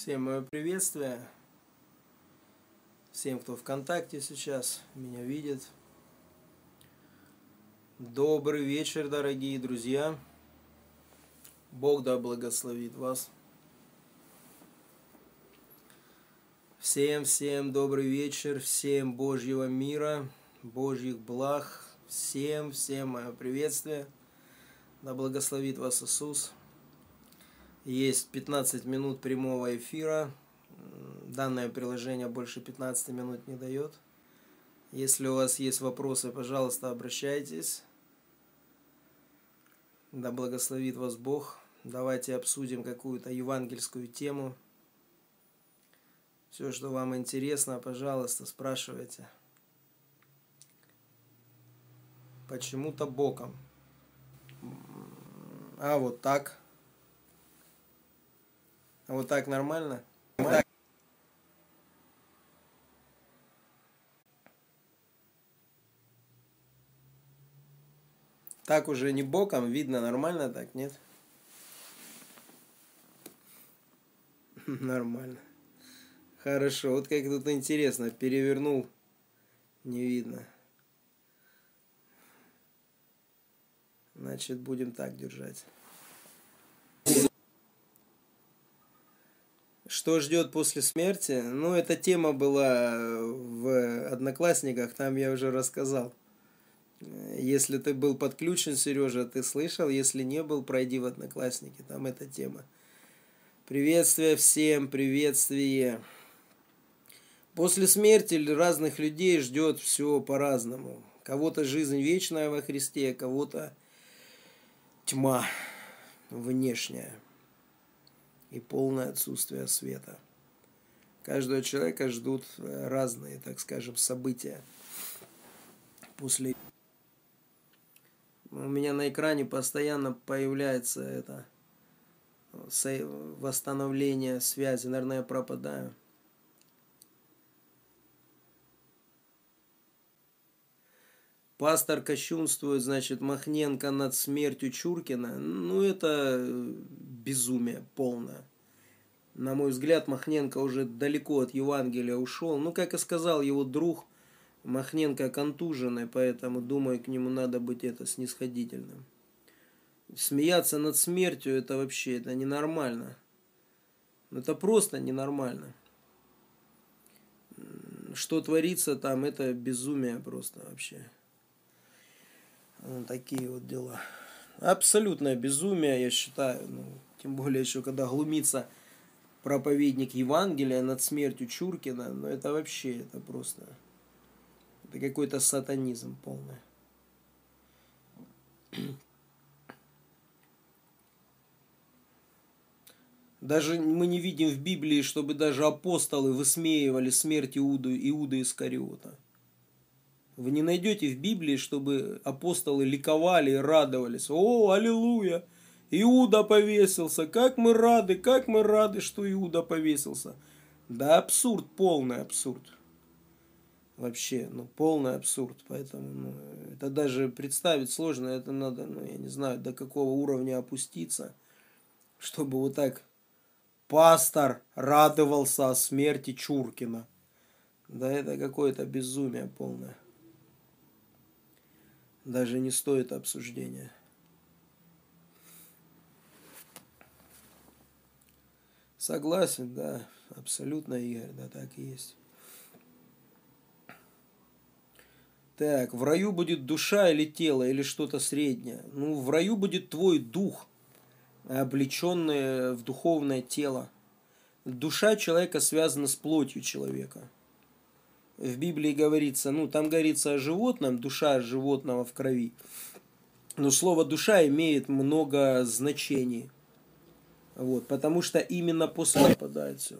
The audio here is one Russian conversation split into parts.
Всем мое приветствие. Всем, кто ВКонтакте сейчас меня видит. Добрый вечер, дорогие друзья. Бог да благословит вас. Всем добрый вечер. Всем Божьего мира, Божьих благ. Всем мое приветствие. Да благословит вас Иисус. Есть 15 минут прямого эфира. Данное приложение больше 15 минут не дает. Если у вас есть вопросы, пожалуйста, обращайтесь. Да благословит вас Бог. Давайте обсудим какую-то евангельскую тему. Все, что вам интересно, пожалуйста, спрашивайте. Почему-то боком. А вот так. А вот так нормально? Так уже не боком, видно нормально так, нет? Нормально. Хорошо, вот как тут интересно, перевернул, не видно. Значит, будем так держать. Что ждет после смерти? Ну, эта тема была в Одноклассниках, там я уже рассказал. Если ты был подключен, Сережа, ты слышал. Если не был, пройди в Одноклассники, там эта тема. Приветствие всем, приветствие. После смерти разных людей ждет все по-разному. Кого-то жизнь вечная во Христе, кого-то тьма внешняя и полное отсутствие света. Каждого человека ждут разные, так скажем, события. У меня на экране постоянно появляется это восстановление связи. Наверное, я пропадаю. Пастор кощунствует, значит, Махненко над смертью Чуркина. Ну, это безумие полное. На мой взгляд, Махненко уже далеко от Евангелия ушел. Ну, как и сказал его друг, Махненко контуженный, поэтому, думаю, к нему надо быть снисходительным. Смеяться над смертью, это вообще, это ненормально. Это просто ненормально. Что творится там, это безумие просто вообще. Такие вот дела. Абсолютное безумие, я считаю. Тем более еще когда глумится проповедник Евангелия над смертью Чуркина. Но это вообще, это просто... Это какой-то сатанизм полный. Даже мы не видим в Библии, чтобы даже апостолы высмеивали смерть Иуды Искариота. Вы не найдете в Библии, чтобы апостолы ликовали и радовались. О, аллилуйя! Иуда повесился! Как мы рады, что Иуда повесился! Да абсурд, полный абсурд. Вообще, полный абсурд. Поэтому, это даже представить сложно. Это надо, я не знаю, до какого уровня опуститься, чтобы вот так пастор радовался о смерти Чуркина. Да это какое-то безумие полное. Даже не стоит обсуждения. Согласен, да, абсолютно, Игорь, да, так и есть. Так, в раю будет душа или тело, или что-то среднее? В раю будет твой дух, облеченный в духовное тело. Душа человека связана с плотью человека. В Библии говорится, там говорится о животном, душа животного в крови. Но слово душа имеет много значений. Вот, потому что именно после пропадает все.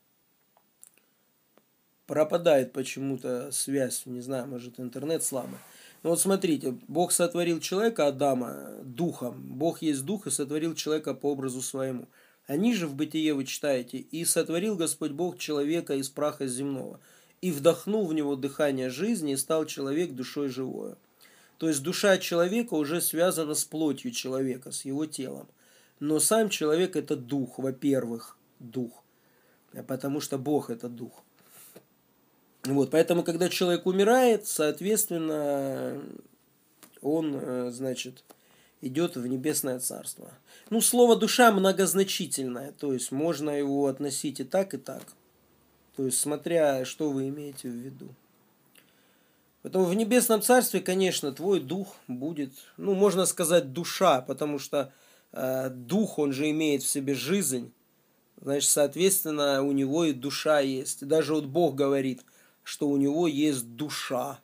Пропадает почему-то связь, не знаю, может интернет слабый. Но вот смотрите, Бог сотворил человека, Адама, духом. Бог есть дух и сотворил человека по образу своему. А ниже в Бытие вы читаете: «И сотворил Господь Бог человека из праха земного, и вдохнул в него дыхание жизни, и стал человек душой живою». То есть душа человека уже связана с плотью человека, с его телом. Но сам человек – это дух, во-первых, дух. потому что Бог – это Дух. Вот, поэтому, когда человек умирает, соответственно, он, значит, идет в небесное царство. Ну, слово душа многозначительное, то есть можно его относить и так, и так. То есть, смотря, что вы имеете в виду. Поэтому в небесном царстве, конечно, твой дух будет, ну, можно сказать, душа, потому что дух, он же имеет в себе жизнь. Значит, соответственно, у него и душа есть. И даже вот Бог говорит, что у него есть душа.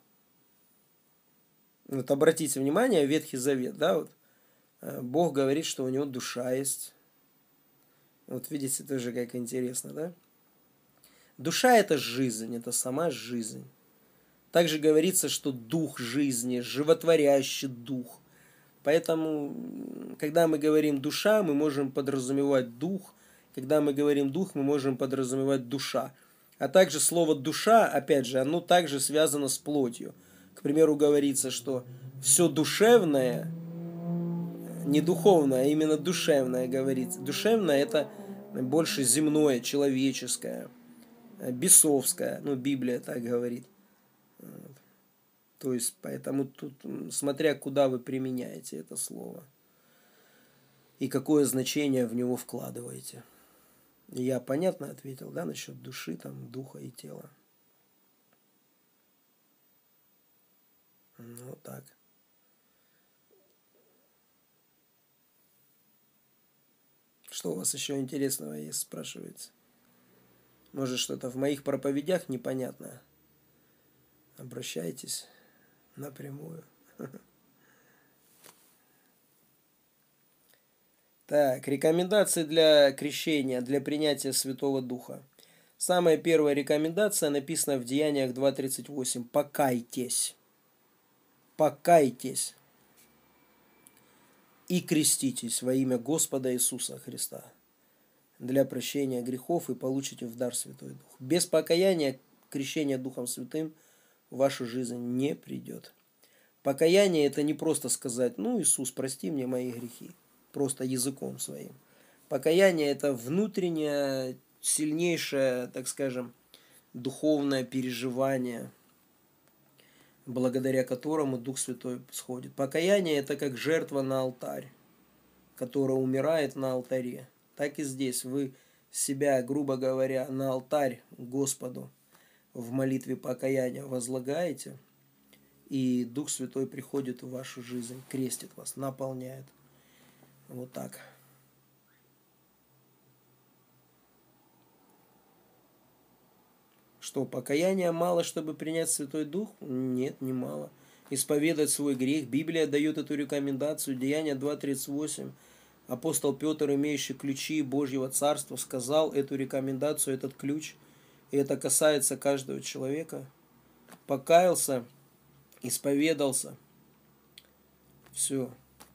Вот обратите внимание, Ветхий Завет, да, вот Бог говорит, что у него душа есть. Вот видите, тоже как интересно, да? Душа – это жизнь, это сама жизнь. Также говорится, что дух жизни, животворящий дух. Поэтому, когда мы говорим душа, мы можем подразумевать дух. Когда мы говорим дух, мы можем подразумевать душа. А также слово душа, опять же, оно также связано с плотью. К примеру, говорится, что все душевное, не духовное, а именно душевное говорится. Душевное – это больше земное, человеческое, бесовское. Ну, Библия так говорит. То есть, поэтому тут, смотря куда вы применяете это слово и какое значение в него вкладываете. Я понятно ответил, да, насчет души, там, духа и тела. Ну, вот так. Что у вас еще интересного есть, спрашивается? Может, что-то в моих проповедях непонятно? Обращайтесь напрямую. Так, рекомендации для крещения, для принятия Святого Духа. Самая первая рекомендация написана в Деяниях 2:38. Покайтесь. Покайтесь. И креститесь во имя Господа Иисуса Христа для прощения грехов и получите в дар Святой Дух. Без покаяния крещение Духом Святым в вашу жизнь не придет. Покаяние – это не просто сказать: ну, Иисус, прости мне мои грехи, просто языком своим. Покаяние – это внутреннее, сильнейшее, так скажем, духовное переживание, благодаря которому Дух Святой сходит. Покаяние – это как жертва на алтарь, которая умирает на алтаре. Так и здесь вы себя, грубо говоря, на алтарь Господу в молитве покаяния возлагаете, и Дух Святой приходит в вашу жизнь, крестит вас, наполняет. Вот так. Что, покаяния мало, чтобы принять Святой Дух? Нет, не мало. Исповедать свой грех. Библия дает эту рекомендацию. Деяния 2:38. Апостол Петр, имеющий ключи Божьего Царства, сказал эту рекомендацию, этот ключ. И это касается каждого человека. Покаялся, исповедался. Все.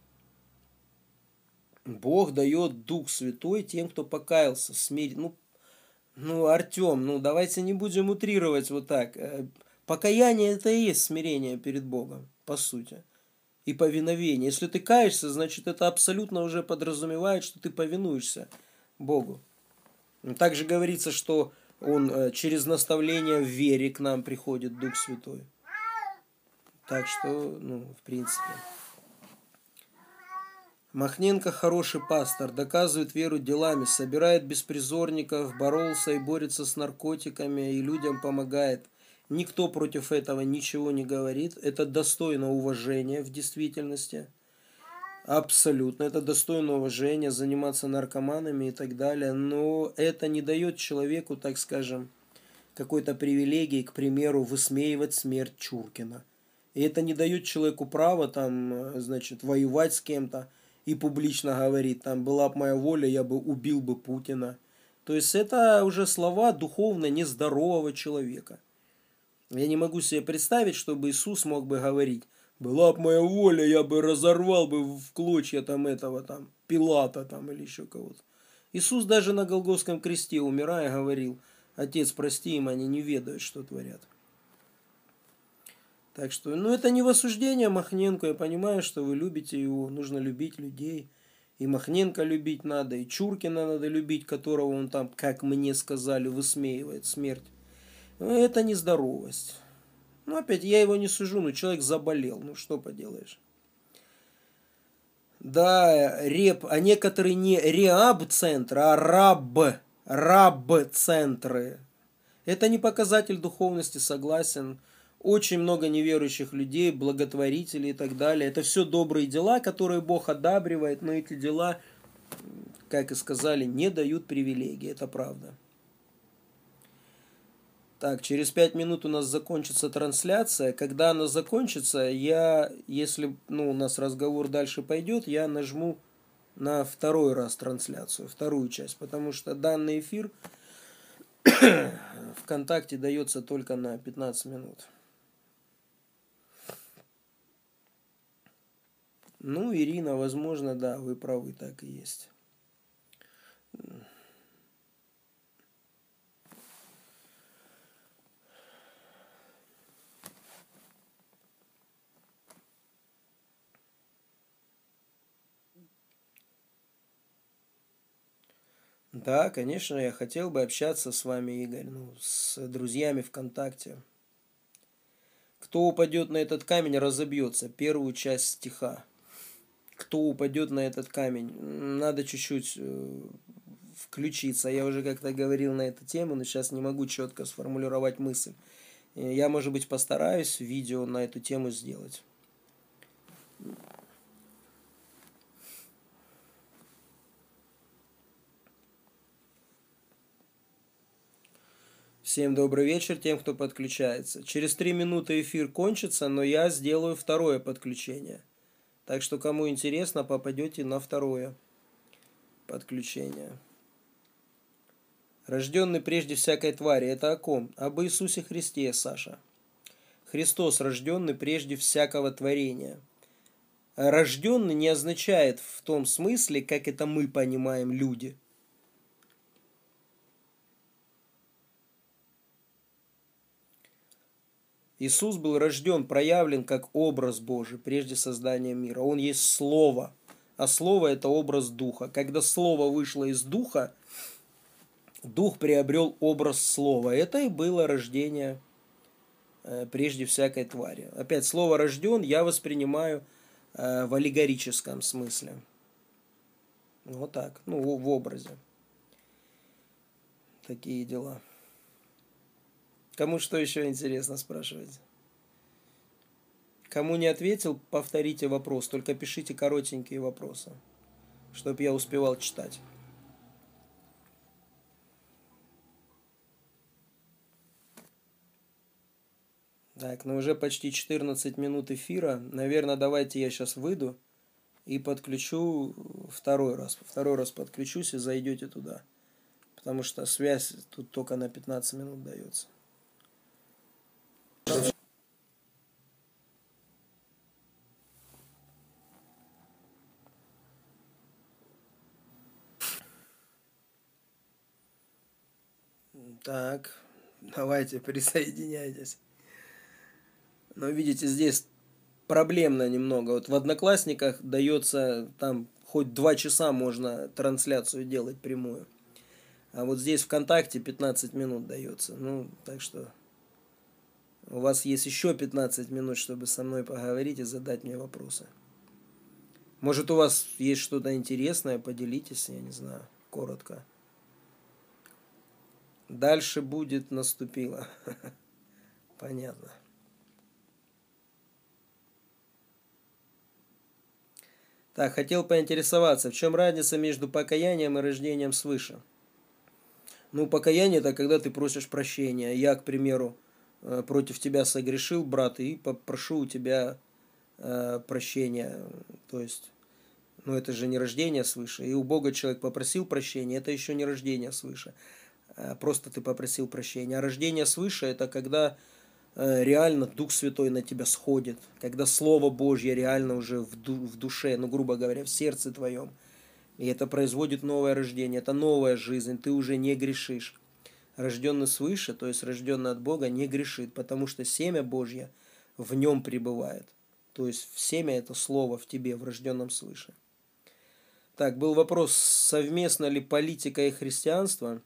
Бог дает Дух Святой тем, кто покаялся. Ну, Артем, давайте не будем утрировать вот так. Покаяние – это и есть смирение перед Богом, по сути. И повиновение. Если ты каешься, значит, это абсолютно уже подразумевает, что ты повинуешься Богу. Также говорится, что Он через наставление в вере к нам приходит, Дух Святой. Так что, в принципе. Махненко хороший пастор, доказывает веру делами, собирает беспризорников, боролся и борется с наркотиками и людям помогает. Никто против этого ничего не говорит. Это достойно уважения в действительности. Абсолютно. Это достойно уважения, заниматься наркоманами и так далее. Но это не дает человеку, так скажем, какой-то привилегии, к примеру, высмеивать смерть Чуркина. И это не дает человеку права воевать с кем-то и публично говорить, была бы моя воля, я бы убил бы Путина. То есть это уже слова духовно нездорового человека. Я не могу себе представить, чтобы Иисус мог бы говорить: была бы моя воля, я бы разорвал бы в клочья Пилата или еще кого-то. Иисус даже на Голгофском кресте, умирая, говорил: Отец, прости им, они не ведают, что творят. Так что, это не в осуждение Махненко, я понимаю, что вы любите его, нужно любить людей И Махненко любить надо, и Чуркина надо любить, которого он там, как мне сказали, высмеивает смерть. Это нездоровость. Ну, опять, я его не сужу, но человек заболел. Ну, что поделаешь. Да, а некоторые не реаб-центры, а раб-центры. Это не показатель духовности, согласен. Очень много неверующих людей, благотворителей и так далее. Это все добрые дела, которые Бог одабривает, но эти дела, как и сказали, не дают привилегий. Это правда. Так, через 5 минут у нас закончится трансляция. Когда она закончится, если у нас разговор дальше пойдет, я нажму на второй раз трансляцию, вторую часть, потому что данный эфир ВКонтакте дается только на 15 минут. Ну, Ирина, возможно, да, вы правы, так и есть. Да, конечно, я хотел бы общаться с вами, Игорь, с друзьями ВКонтакте. Кто упадет на этот камень, разобьется. Первую часть стиха. Кто упадет на этот камень? Надо чуть-чуть включиться. Я уже как-то говорил на эту тему, но сейчас не могу четко сформулировать мысль. Я, может быть, постараюсь видео на эту тему сделать. Всем добрый вечер тем, кто подключается. Через 3 минуты эфир кончится, но я сделаю второе подключение. Так что, кому интересно, попадете на второе подключение. Рожденный прежде всякой твари. Это о ком? Об Иисусе Христе, Саша. Христос рожденный прежде всякого творения. Рожденный не означает в том смысле, как это мы понимаем, люди. Иисус был рожден, проявлен как образ Божий прежде создания мира. Он есть Слово, а Слово – это образ Духа. Когда Слово вышло из Духа, Дух приобрел образ Слова. Это и было рождение прежде всякой твари. Опять, слово «рожден» я воспринимаю в аллегорическом смысле. Вот так, в образе. Такие дела. Кому что еще интересно, спрашивать? Кому не ответил, повторите вопрос. Только пишите коротенькие вопросы, чтобы я успевал читать. Так, уже почти 14 минут эфира. Наверное, давайте я сейчас выйду и подключу второй раз. Второй раз подключусь и зайдете туда. Потому что связь тут только на 15 минут дается. Так, давайте присоединяйтесь. Но видите, здесь проблемно немного. Вот в Одноклассниках дается там хоть 2 часа можно трансляцию делать прямую. А вот здесь ВКонтакте 15 минут дается. Так что у вас есть еще 15 минут, чтобы со мной поговорить и задать мне вопросы. Может, у вас есть что-то интересное, поделитесь, я не знаю, коротко. Дальше будет наступило. Понятно. Так, хотел поинтересоваться, в чем разница между покаянием и рождением свыше? Покаяние – это когда ты просишь прощения. Я, к примеру, против тебя согрешил, брат, и попрошу у тебя прощения. То есть, это же не рождение свыше. И у Бога человек попросил прощения, это еще не рождение свыше. Просто ты попросил прощения. А рождение свыше – это когда реально Дух Святой на тебя сходит, когда Слово Божье реально уже в душе, грубо говоря, в сердце твоем. И это производит новое рождение, это новая жизнь, ты уже не грешишь. Рожденный свыше, то есть рожденный от Бога, не грешит, потому что семя Божье в нем пребывает. То есть семя – это Слово в тебе, в рожденном свыше. Так, был вопрос, совместно ли политика и христианство.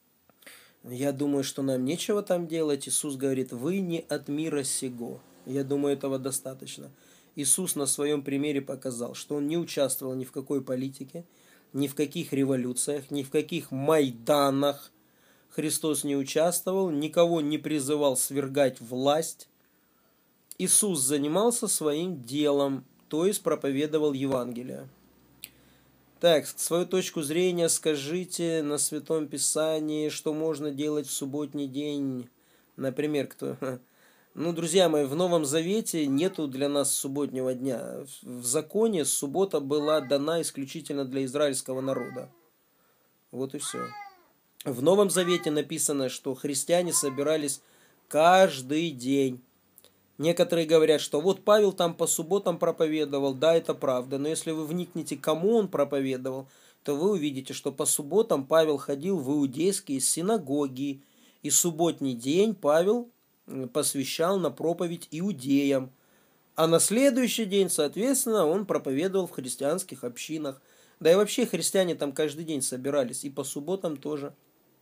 Я думаю, что нам нечего там делать. Иисус говорит, вы не от мира сего. Я думаю, этого достаточно. Иисус на своем примере показал, что он не участвовал ни в какой политике, ни в каких революциях, ни в каких майданах. Христос не участвовал, никого не призывал свергать власть. Иисус занимался своим делом, то есть проповедовал Евангелие. Так, свою точку зрения скажите на Святом Писании, что можно делать в субботний день. Например, кто... Ну, друзья мои, в Новом Завете нету для нас субботнего дня. В законе суббота была дана исключительно для израильского народа. Вот и все. В Новом Завете написано, что христиане собирались каждый день. Некоторые говорят, что вот Павел там по субботам проповедовал, да, это правда, но если вы вникнете, кому он проповедовал, то вы увидите, что по субботам Павел ходил в иудейские синагоги, и субботний день Павел посвящал на проповедь иудеям, а на следующий день, соответственно, он проповедовал в христианских общинах. Да и вообще христиане там каждый день собирались, и по субботам тоже.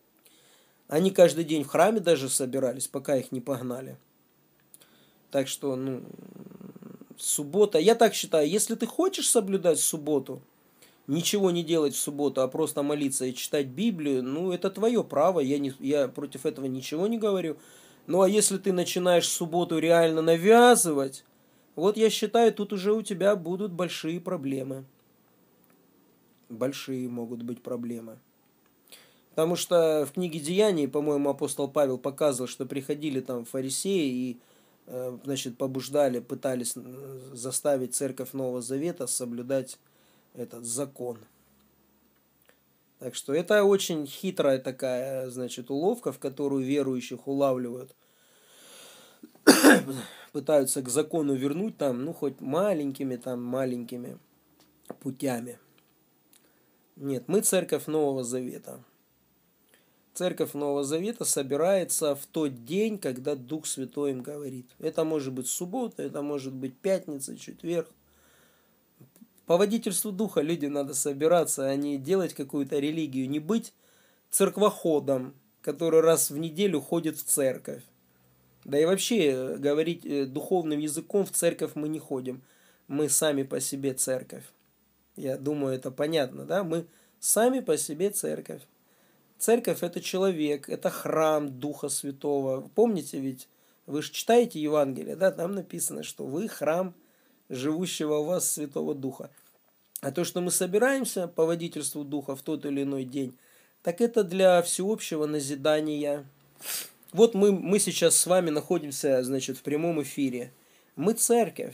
Они каждый день в храме даже собирались, пока их не погнали. Так что, суббота, я так считаю, если ты хочешь соблюдать субботу, ничего не делать в субботу, а просто молиться и читать Библию, это твое право, я против этого ничего не говорю. Ну, а если ты начинаешь субботу реально навязывать, вот я считаю, тут уже у тебя будут большие проблемы. Большие могут быть проблемы. Потому что в книге Деяний, по-моему, апостол Павел показывал, что приходили там фарисеи и побуждали, пытались заставить церковь Нового Завета соблюдать этот закон. Так что это очень хитрая такая, уловка, в которую верующих улавливают. Пытаются к закону вернуть хоть маленькими путями. Нет, мы церковь Нового Завета. Церковь Нового Завета собирается в тот день, когда Дух Святой им говорит. Это может быть суббота, это может быть пятница, четверг. По водительству Духа людям надо собираться, а не делать какую-то религию. Не быть церквоходом, который раз в неделю ходит в церковь. Да и вообще говорить духовным языком в церковь мы не ходим. Мы сами по себе церковь. Я думаю, это понятно, да? Мы сами по себе церковь. Церковь – это человек, это храм Духа Святого. Помните ведь, вы же читаете Евангелие, да? Там написано, что вы храм живущего у вас Святого Духа. А то, что мы собираемся по водительству Духа в тот или иной день, так это для всеобщего назидания. Вот мы сейчас с вами находимся, в прямом эфире. Мы церковь.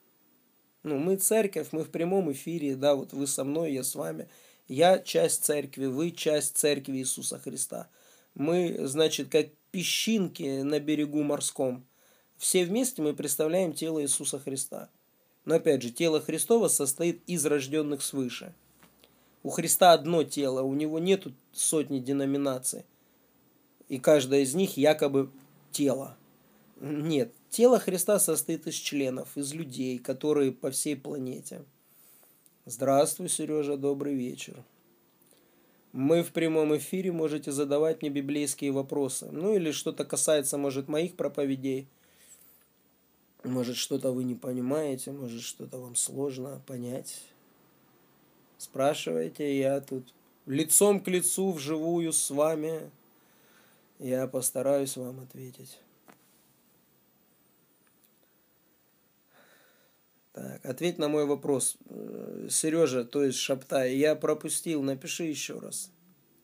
Мы церковь, мы в прямом эфире, да, вот вы со мной, я с вами. Я часть церкви, вы часть церкви Иисуса Христа. Мы, как песчинки на берегу морском. Все вместе мы представляем тело Иисуса Христа. Но опять же, тело Христово состоит из рожденных свыше. У Христа одно тело, у него нету сотни деноминаций. И каждая из них якобы тело. Нет, тело Христа состоит из членов, из людей, которые по всей планете. Здравствуй, Сережа, добрый вечер. Мы в прямом эфире, можете задавать мне библейские вопросы. Или что-то касается, может, моих проповедей. Может, что-то вы не понимаете, может, что-то вам сложно понять. Спрашивайте, я тут лицом к лицу, вживую с вами. Я постараюсь вам ответить. Так, ответь на мой вопрос. Сережа, то есть Шаптай, я пропустил, напиши еще раз.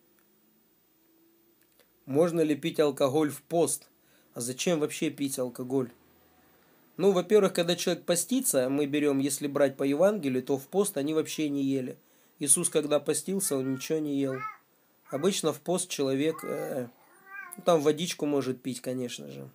Можно ли пить алкоголь в пост? А зачем вообще пить алкоголь? Во-первых, когда человек постится, мы берем, если брать по Евангелию, то в пост они вообще не ели. Иисус, когда постился, он ничего не ел. Обычно в пост человек, там водичку может пить, конечно же.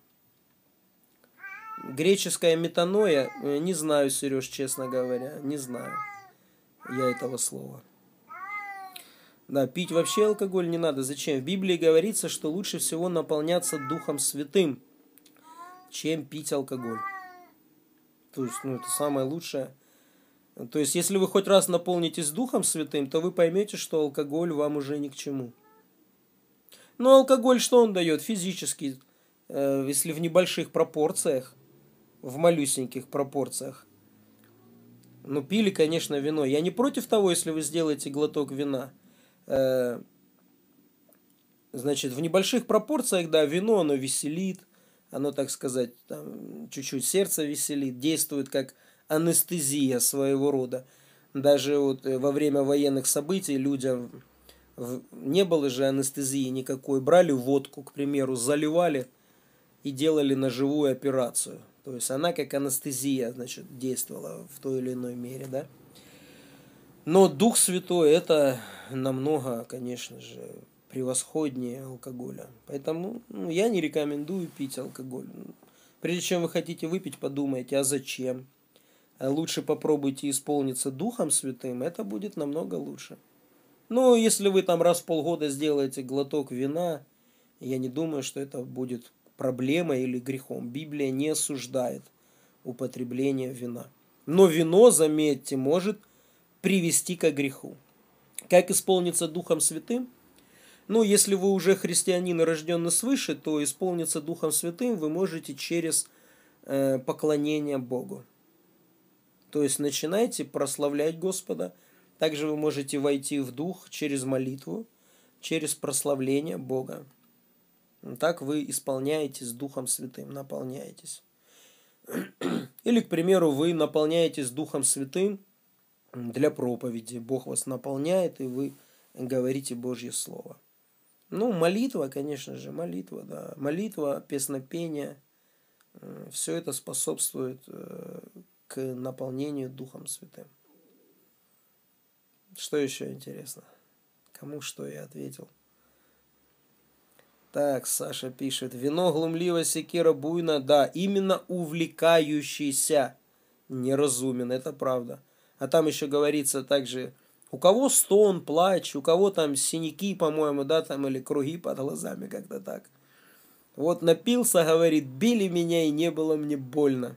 Греческая метаноя, не знаю, Сереж, честно говоря, не знаю я этого слова. Да, пить вообще алкоголь не надо. Зачем? В Библии говорится, что лучше всего наполняться Духом Святым, чем пить алкоголь. То есть, это самое лучшее. То есть, если вы хоть раз наполнитесь Духом Святым, то вы поймете, что алкоголь вам уже ни к чему. Но алкоголь что он дает? Физически, если в небольших пропорциях, в малюсеньких пропорциях. Ну, пили, конечно, вино. Я не против того, если вы сделаете глоток вина. Значит, в небольших пропорциях, да, вино, оно веселит, оно, так сказать, там, чуть-чуть сердце веселит, действует как анестезия своего рода. Даже вот во время военных событий людям не было же анестезии никакой. Брали водку, к примеру, заливали и делали ножевую операцию. То есть она как анестезия, значит, действовала в той или иной мере, да. Но Дух Святой это намного, конечно же, превосходнее алкоголя. Поэтому я не рекомендую пить алкоголь. Прежде чем вы хотите выпить, подумайте, а зачем? Лучше попробуйте исполниться Духом Святым, это будет намного лучше. Но если вы там раз в полгода сделаете глоток вина, я не думаю, что это будет проблемой или грехом. Библия не осуждает употребление вина. Но вино, заметьте, может привести к греху. Как исполниться Духом Святым? Ну, если вы уже христианин и рожденный свыше, то исполниться Духом Святым вы можете через поклонение Богу. То есть начинайте прославлять Господа. Также вы можете войти в Дух через молитву, через прославление Бога. Так вы исполняетесь Духом Святым, наполняетесь. Или, к примеру, вы наполняетесь Духом Святым для проповеди. Бог вас наполняет, и вы говорите Божье Слово. Ну, молитва, конечно же, молитва, да. Молитва, песнопение, все это способствует к наполнению Духом Святым. Что еще интересно? Кому что я ответил? Так, Саша пишет. Вино глумливо, секира буйна. Да, именно увлекающийся неразумен, это правда. А там еще говорится также, у кого стон, плач, у кого там синяки, по-моему, да, там или круги под глазами, как-то так. Вот напился, говорит, били меня и не было мне больно.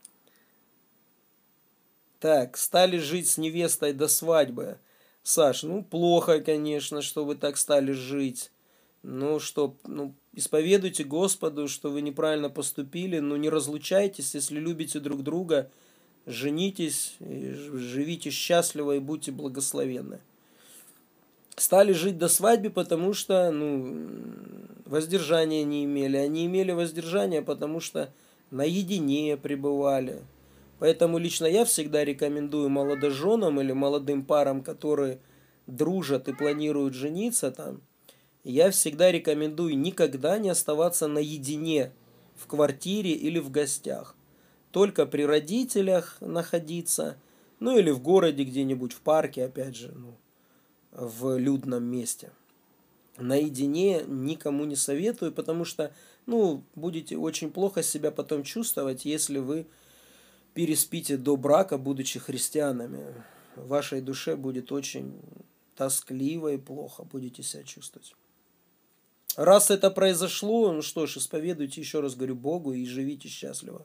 Так, стали жить с невестой до свадьбы. Саш, ну плохо, конечно, что вы так стали жить. Ну что, исповедуйте Господу, что вы неправильно поступили, но не разлучайтесь, если любите друг друга, женитесь, живите счастливо и будьте благословенны. Стали жить до свадьбы, потому что, воздержания не имели. Они имели воздержание, потому что наедине пребывали. Поэтому лично я всегда рекомендую молодоженам или молодым парам, которые дружат и планируют жениться там, я всегда рекомендую никогда не оставаться наедине в квартире или в гостях. Только при родителях находиться, или в городе где-нибудь, в парке, опять же, в людном месте. Наедине никому не советую, потому что, будете очень плохо себя потом чувствовать, если вы переспите до брака, будучи христианами. В вашей душе будет очень тоскливо и плохо будете себя чувствовать. Раз это произошло, что ж, исповедуйте, еще раз говорю, Богу и живите счастливо.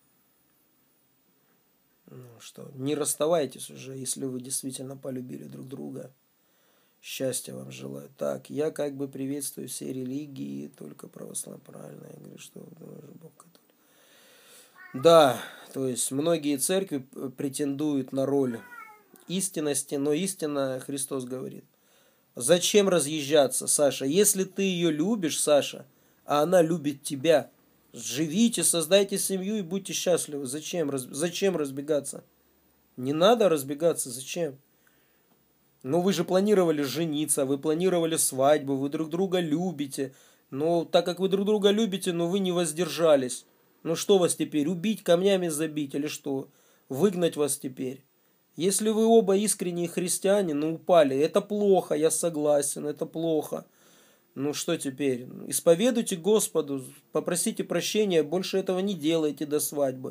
Не расставайтесь уже, если вы действительно полюбили друг друга. Счастья вам желаю. Так, я как бы приветствую все религии, только православие, правильно, я говорю, что Бог католик. Да, то есть многие церкви претендуют на роль истинности, но истина, Христос говорит. Зачем разъезжаться, Саша? Если ты ее любишь, Саша, а она любит тебя, живите, создайте семью и будьте счастливы. Зачем разбегаться? Не надо разбегаться, зачем? Вы же планировали жениться, вы планировали свадьбу, вы друг друга любите. Но так как вы друг друга любите, но вы не воздержались. Что вас теперь, убить, камнями забить или что? Выгнать вас теперь? Если вы оба искренние христиане, упали, это плохо, я согласен, это плохо. Что теперь? Исповедуйте Господу, попросите прощения, больше этого не делайте до свадьбы.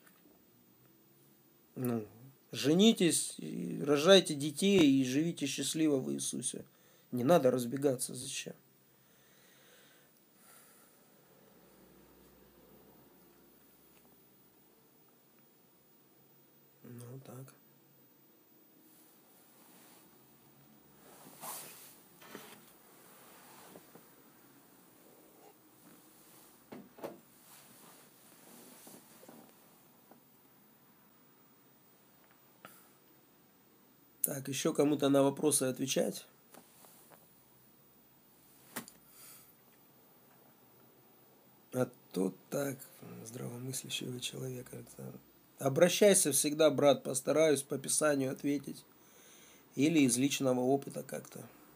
Женитесь, рожайте детей и живите счастливо в Иисусе. Не надо разбегаться, зачем? Так. Так, еще кому-то на вопросы отвечать? А тут так, здравомыслящего человека. Обращайся всегда, брат, постараюсь по Писанию ответить. Или из личного опыта как-то.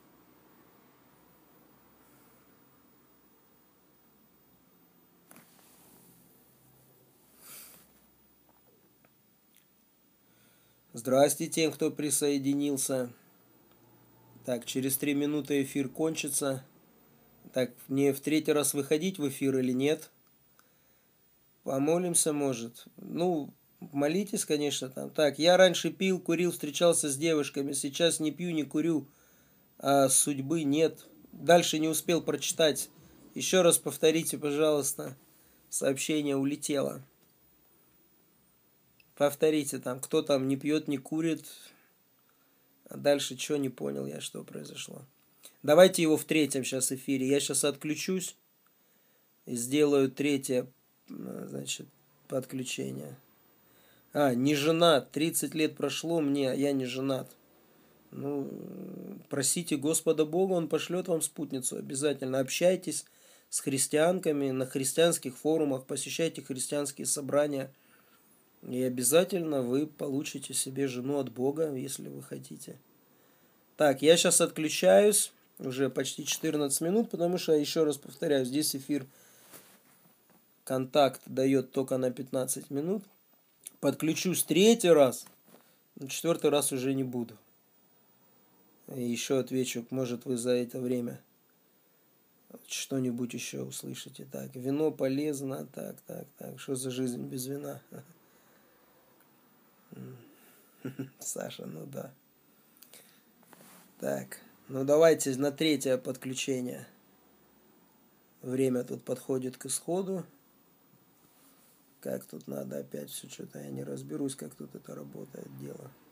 Здрасте тем, кто присоединился. Так, через 3 минуты эфир кончится. Так, мне в третий раз выходить в эфир или нет? Помолимся, может. Ну, молитесь, конечно, там. Так, я раньше пил, курил, встречался с девушками. Сейчас не пью, не курю. А судьбы нет. Дальше не успел прочитать. Еще раз повторите, пожалуйста. Сообщение улетело. Повторите там, кто там не пьет, не курит. А дальше что, не понял я, что произошло. Давайте его в третьем сейчас эфире. Я сейчас отключусь и сделаю третье, значит, подключение. Не женат. 30 лет прошло мне, а я не женат. Ну, просите Господа Бога, Он пошлет вам спутницу. Обязательно общайтесь с христианками на христианских форумах, посещайте христианские собрания. И обязательно вы получите себе жену от Бога, если вы хотите. Так, я сейчас отключаюсь. Уже почти 14 минут, потому что, еще раз повторяю, здесь эфир контакт дает только на 15 минут. Подключусь третий раз, на четвертый раз уже не буду. И еще отвечу, может вы за это время что-нибудь еще услышите. Так, вино полезно, так, что за жизнь без вина? Саша, ну да. Так, ну давайте на третье подключение. Время тут подходит к исходу. Как тут надо опять все, что-то я не разберусь, как тут это работает дело.